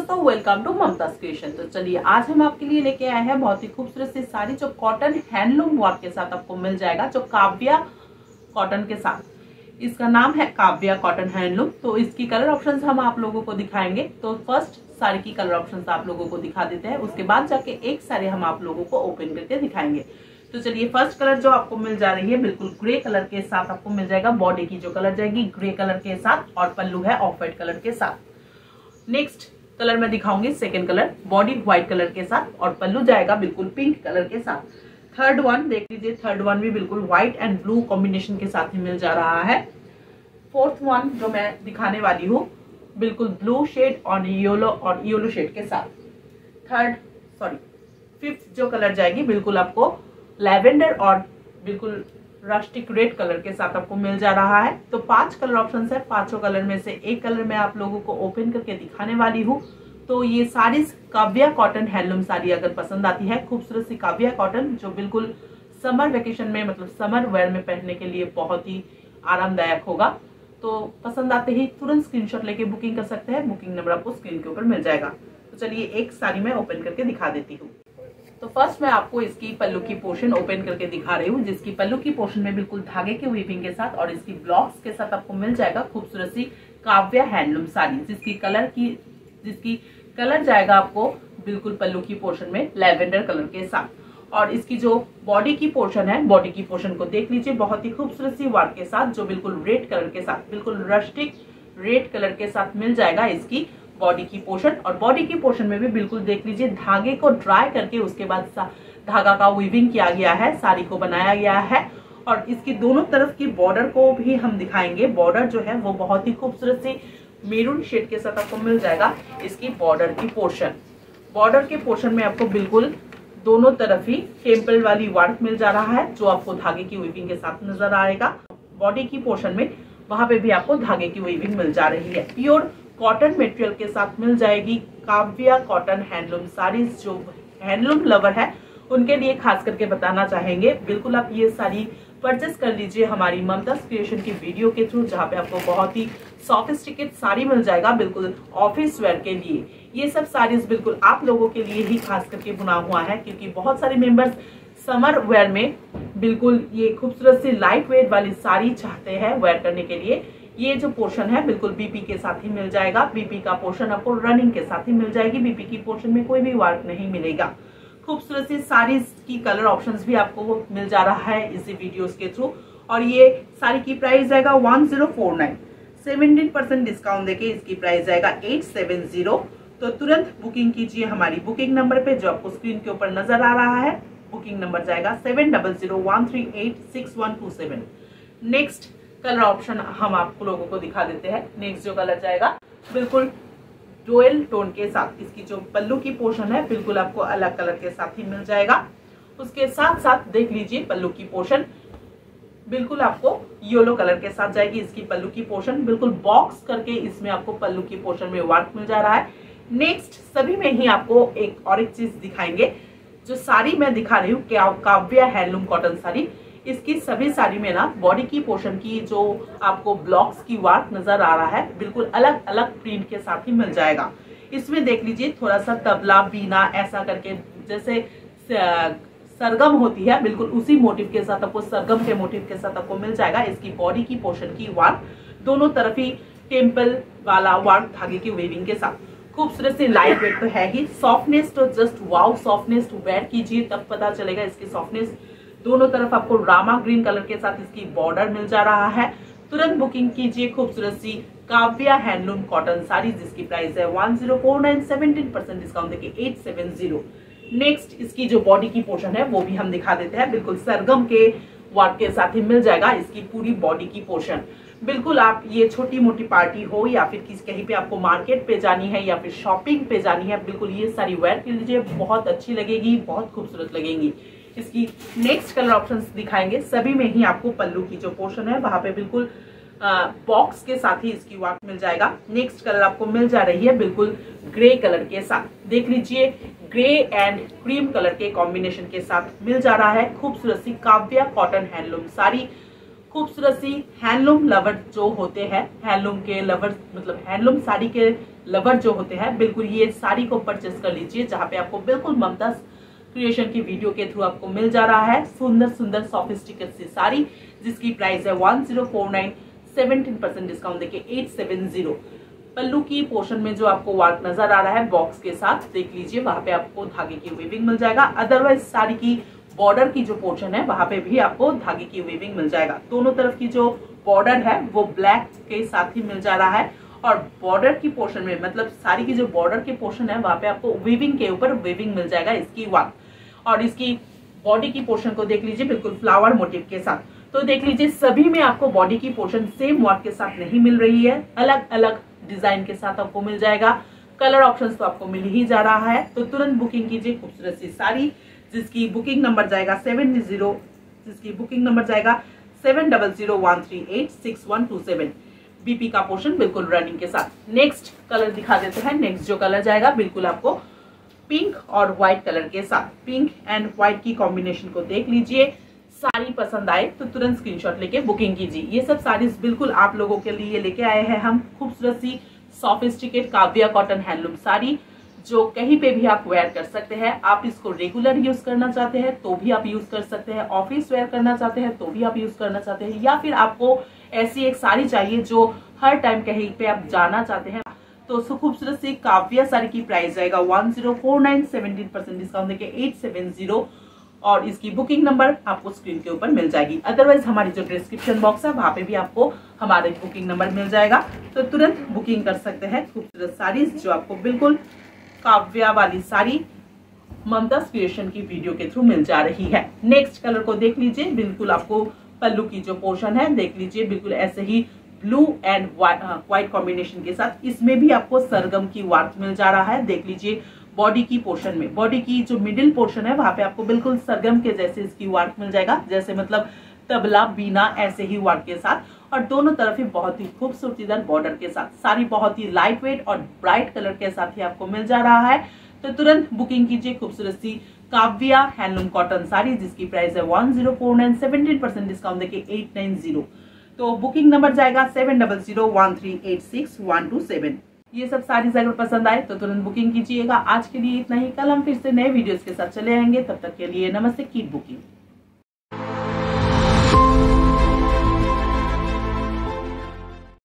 दोस्तों, welcome to Mumtaz creation. तो चलिए आज हम आपके लिए लेके आए हैं बहुत ही खूबसूरत सी साड़ी जो कॉटन हैंडलूम वर्क के साथ आपको मिल जाएगा, जो काव्या कॉटन के साथ। इसका नाम है काव्या कॉटन हैंडलूम। तो इसकी कलर ऑप्शंस हम आप लोगों को दिखाएंगे। तो फर्स्ट साड़ी की कलर ऑप्शंस आप लोगों को दिखा देते हैं, उसके बाद जाके एक साड़ी हम आप लोगों को ओपन करके दिखाएंगे। तो चलिए फर्स्ट कलर जो आपको मिल जा रही है बिल्कुल ग्रे कलर के साथ आपको मिल जाएगा। बॉडी की जो कलर जाएगी ग्रे कलर के साथ और पल्लू है ऑफ व्हाइट कलर के साथ। नेक्स्ट कलर मैं दिखाऊंगी second colour, body white colour के साथ और पल्लू जाएगा बिल्कुल पिंक कलर के साथ। थर्ड वन देख लीजिए, थर्ड वन भी बिल्कुल व्हाइट एंड ब्लू कॉम्बिनेशन के साथ ही मिल जा रहा है। फोर्थ वन जो मैं दिखाने वाली हूँ बिल्कुल ब्लू शेड और येलो शेड के साथ। फिफ्थ जो कलर जाएगी बिल्कुल आपको लैवेंडर और बिल्कुल रस्टिक रेड कलर के साथ आपको मिल जा रहा है। तो 5 कलर ऑप्शंस है, पांचों कलर में से एक कलर मैं आप लोगों को ओपन करके दिखाने वाली हूँ। तो ये सारी काव्या कॉटन हैंडलूम साड़ी अगर पसंद आती है, खूबसूरत सी काव्या कॉटन जो बिल्कुल समर वेकेशन में मतलब समर वेयर में पहनने के लिए बहुत ही आरामदायक होगा, तो पसंद आते ही तुरंत स्क्रीनशॉट लेके बुकिंग कर सकते हैं। बुकिंग नंबर आपको स्क्रीन के ऊपर मिल जाएगा। तो चलिए एक साड़ी मैं ओपन करके दिखा देती हूँ। तो फर्स्ट मैं आपको इसकी पल्लू की पोर्शन ओपन करके दिखा रही हूँ, जिसकी पल्लू की पोर्शन में बिल्कुल धागे के वीविंग के साथ और इसकी ब्लॉक्स के साथ आपको मिल जाएगा खूबसूरत सी काव्या हैंडलूम साड़ी, जिसकी कलर जाएगा आपको बिल्कुल पल्लू की पोर्शन में लैवेंडर कलर के साथ। और इसकी जो बॉडी की पोर्शन है, बॉडी की पोर्शन को देख लीजिए, बहुत ही खूबसूरत सी वर्क के साथ जो बिल्कुल रेड कलर के साथ, बिल्कुल रस्टिक रेड कलर के साथ मिल जाएगा इसकी बॉडी की पोर्शन। और बॉडी की पोर्शन में भी बिल्कुल देख लीजिए धागे को ड्राई करके उसके बाद धागा का वीविंग किया गया है, साड़ी को बनाया गया है। और इसकी दोनों तरफ की बॉर्डर को भी हम दिखाएंगे। बॉर्डर जो है वो बहुत ही खूबसूरत सी मेरून शेड के साथ आपको मिल जाएगा इसकी बॉर्डर की पोर्शन। बॉर्डर के पोर्शन में आपको बिल्कुल दोनों तरफ ही टेम्पल वाली वर्क मिल जा रहा है, जो आपको धागे की वीविंग के साथ नजर आएगा। बॉडी की पोर्शन में वहां पे भी आपको धागे की वीविंग मिल जा रही है। प्योर कॉटन मटेरियल के साथ मिल जाएगी काव्या कॉटन हैंडलूम साड़ीज। जो हैंडलूम लवर है उनके लिए खास करके बताना चाहेंगे, बिल्कुल आप ये साड़ी परचेस कर लीजिए हमारी ममताज क्रिएशन की वीडियो के थ्रू, जहाँ पे आपको बहुत ही सॉफिस्टिकेट साड़ी मिल जाएगा बिल्कुल ऑफिस वेयर के लिए। ये सब साड़ीज बिल्कुल आप लोगों के लिए ही खास करके बुना हुआ है, क्योंकि बहुत सारे मेंबर्स समर वेयर में बिल्कुल ये खूबसूरत सी लाइट वेट वाली साड़ी चाहते हैं वेयर करने के लिए। ये जो पोर्शन है बिल्कुल बीपी के साथ ही मिल जाएगा। बीपी का पोर्शन आपको रनिंग के साथ ही मिल जाएगी। बीपी की पोर्शन में कोई भी वर्क नहीं मिलेगा। खूबसूरत सी साड़ी की कलर ऑप्शंस भी आपको मिल जा रहा है इसी वीडियोस के थ्रू। और ये साड़ी की प्राइस जाएगा 1049, 17% डिस्काउंट देके इसकी प्राइस जाएगा 870। तो तुरंत बुकिंग कीजिए हमारी बुकिंग नंबर पे जो आपको स्क्रीन के ऊपर नजर आ रहा है। बुकिंग नंबर जाएगा 7001386127। नेक्स्ट कलर ऑप्शन हम आप लोगों को दिखा देते हैं। नेक्स्ट जो कलर जाएगा बिल्कुल डुअल टोन के साथ, इसकी जो पल्लू की पोर्शन है बिल्कुल आपको अलग कलर के साथ ही मिल जाएगा। उसके साथ साथ देख लीजिए पल्लू की पोर्शन बिल्कुल आपको येलो कलर के साथ जाएगी। इसकी पल्लू की पोर्शन बिल्कुल बॉक्स करके इसमें आपको पल्लू की पोर्शन में वर्क मिल जा रहा है। नेक्स्ट सभी में ही आपको एक और एक चीज दिखाएंगे। जो साड़ी मैं दिखा रही हूँ काव्या हैंडलूम कॉटन साड़ी, इसकी सभी साड़ी में ना बॉडी की पोर्शन की जो आपको ब्लॉक्स की वर्क नजर आ रहा है बिल्कुल अलग अलग प्रिंट के साथ ही मिल जाएगा। इसमें देख लीजिए थोड़ा सा तबला बीना ऐसा करके, जैसे सरगम होती है बिल्कुल उसी मोटिव के साथ आपको, सरगम के मोटिव के साथ आपको मिल जाएगा। इसकी बॉडी की पोर्शन की वर्क दोनों तरफ ही टेम्पल वाला वर्क धागे की वेविंग के साथ। खूबसूरत सी लाइट वेट तो है ही, सॉफ्टनेस तो जस्ट वाओ, सॉफ्टनेस वेयर कीजिए तब पता चलेगा इसकी सॉफ्टनेस। दोनों तरफ आपको रामा ग्रीन कलर के साथ इसकी बॉर्डर मिल जा रहा है। तुरंत बुकिंग कीजिए खूबसूरत सी काव्या हैंडलूम कॉटन साड़ी, जिसकी प्राइस है 1049, 17% डिस्काउंट देके 870। नेक्स्ट इसकी जो बॉडी की पोर्शन है वो भी हम दिखा देते हैं। बिल्कुल सरगम के वर्क के साथ ही मिल जाएगा इसकी पूरी बॉडी की पोर्शन। बिल्कुल आप ये छोटी मोटी पार्टी हो या फिर कहीं पे आपको मार्केट पे जानी है या फिर शॉपिंग पे जानी है, बिल्कुल ये साड़ी वेयर कर लीजिए, बहुत अच्छी लगेगी, बहुत खूबसूरत लगेंगी। इसकी नेक्स्ट कलर ऑप्शंस दिखाएंगे। सभी में ही आपको पल्लू की जो पोर्शन है वहां पे बिल्कुल बॉक्स के साथ ही इसकी वर्क मिल जाएगा। नेक्स्ट कलर आपको मिल जा रही है बिल्कुल ग्रे कलर के साथ। देख लीजिए ग्रे एंड क्रीम कलर के कॉम्बिनेशन के साथ मिल जा रहा है खूबसूरत सी काव्या कॉटन हैंडलूम साड़ी। खूबसूरत सी हैंडलूम लवर जो होते हैं, हैंडलूम के लवर मतलब हैंडलूम साड़ी के लवर जो होते हैं, बिल्कुल ये साड़ी को परचेस कर लीजिए, जहाँ पे आपको बिल्कुल ममता क्रिएशन की वीडियो के थ्रू आपको मिल जा रहा है सुंदर सुंदर सॉफिस्टिकेट सी साड़ी, जिसकी प्राइस है 1049, 17% डिस्काउंट देके 870। पल्लू की पोर्शन में जो आपको वर्क नजर आ रहा है बॉक्स के साथ, देख लीजिए वहां पे आपको धागे की वीविंग मिल जाएगा। अदरवाइज साड़ी की बॉर्डर की जो पोर्शन है वहां पे भी आपको धागे की वीविंग मिल जाएगा। दोनों तरफ की जो बॉर्डर है वो ब्लैक के साथ ही मिल जा रहा है, और बॉर्डर की पोर्शन में मतलब साड़ी की जो बॉर्डर की पोर्शन है वहां पे आपको वीविंग के ऊपर वीविंग मिल जाएगा इसकी वर्क। और इसकी बॉडी की पोर्शन को देख लीजिए बिल्कुल फ्लावर मोटिव के साथ। तो देख लीजिए सभी में आपको बॉडी की पोर्शन सेम वर्क के साथ नहीं मिल रही है, अलग अलग डिजाइन के साथ आपको मिल जाएगा। कलर ऑप्शंस तो आपको मिल ही जा रहा है, तो तुरंत बुकिंग कीजिए खूबसूरत सी साड़ी, जिसकी बुकिंग नंबर जाएगा 7001386127। बीपी का पोर्शन बिल्कुल रनिंग के साथ। नेक्स्ट कलर दिखा देते हैं। नेक्स्ट जो कलर जाएगा बिल्कुल आपको पिंक और व्हाइट कलर के साथ, पिंक एंड व्हाइट की कॉम्बिनेशन को देख लीजिए। साड़ी पसंद आए तो तुरंत स्क्रीनशॉट लेके बुकिंग कीजिए। ये सब साड़ीज बिल्कुल आप लोगों के लिए लेके आए हैं हम, खूबसूरत सी sophisticate Kavya cotton handloom sari, जो कहीं पे भी आप वेयर कर सकते हैं। आप इसको रेगुलर यूज करना चाहते हैं तो भी आप यूज कर सकते हैं, ऑफिस वेयर करना चाहते हैं तो भी आप यूज करना चाहते हैं, या फिर आपको ऐसी एक साड़ी चाहिए जो हर टाइम कहीं पे आप जाना चाहते हैं, तो खूबसूरत सी काव्या साड़ी की प्राइस जाएगा 1049, 17% डिस्काउंट देके 870, और इसकी बुकिंग नंबर आपको स्क्रीन के ऊपर मिल जाएगी। अदरवाइज हमारी जो डिस्क्रिप्शन बॉक्स है वहां पे भी आपको हमारे बुकिंग नंबर मिल जाएगा, तो तुरंत बुकिंग कर सकते हैं खूबसूरत साड़ीज जो आपको बिल्कुल काव्या वाली साड़ी ममता क्रिएशन की वीडियो के थ्रू मिल जा रही है। नेक्स्ट कलर को देख लीजिए, बिल्कुल आपको पल्लू की जो पोर्शन है देख लीजिए बिल्कुल ऐसे ही ब्लू एंड व्हाइट कॉम्बिनेशन के साथ। इसमें भी आपको सरगम की वर्क मिल जा रहा है, देख लीजिए बॉडी की पोर्शन में, बॉडी की जो मिडिल पोर्शन है वहां पे आपको बिल्कुल सरगम के जैसे इसकी वर्क मिल जाएगा, जैसे मतलब तबला बीना ऐसे ही वर्क के साथ, और दोनों तरफ ही बहुत ही खूबसूरतीदार बॉर्डर के साथ। साड़ी बहुत ही लाइट वेट और ब्राइट कलर के साथ ही आपको मिल जा रहा है, तो तुरंत बुकिंग कीजिए खूबसूरत सी काव्या हैंडलूम कॉटन साड़ी, जिसकी प्राइस है 1049, 17% डिस्काउंट देके 890। तो बुकिंग नंबर जाएगा 7001386127। ये सब साड़ीज अगर पसंद आए तो तुरंत बुकिंग कीजिएगा। आज के लिए इतना ही, कल हम फिर से नए वीडियोस के साथ चले आएंगे, तब तक के लिए नमस्ते, कीप बुकिंग।